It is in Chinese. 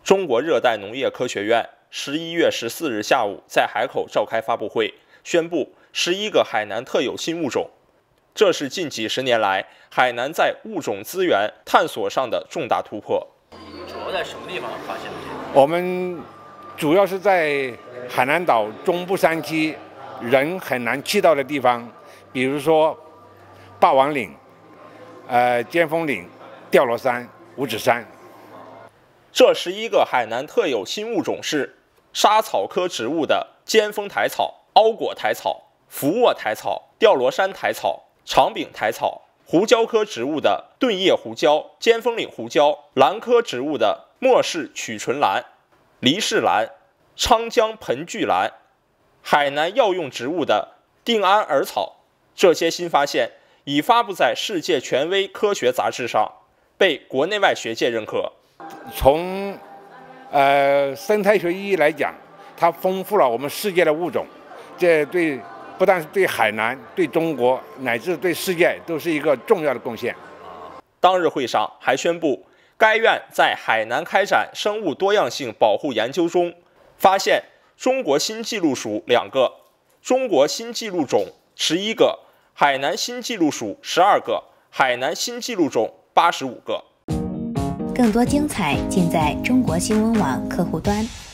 中国热带农业科学院11月14日下午在海口召开发布会，宣布11个海南特有新物种。这是近几十年来海南在物种资源探索上的重大突破。 主要在什么地方发现的？ 我们主要是在海南岛中部山区人很难去到的地方，比如说霸王岭、尖峰岭、吊螺山、五指山。 这11个海南特有新物种是莎草科植物的尖峰台草、凹果台草、伏卧台草、吊螺山台草、长柄台草；胡椒科植物的盾叶胡椒、尖峰岭胡椒；兰科植物的莫氏曲唇兰、梨氏兰、昌江盆距兰；海南药用植物的定安耳草。这些新发现已发布在世界权威科学杂志上，被国内外学界认可。 从生态学意义来讲，它丰富了我们世界的物种，这不但是对海南、对中国乃至对世界都是一个重要的贡献。 当日会上还宣布，该院在海南开展生物多样性保护研究中，发现中国新纪录属2个，中国新纪录种11个，海南新纪录属12个，海南新纪录种85个。 更多精彩尽在中国新闻网客户端。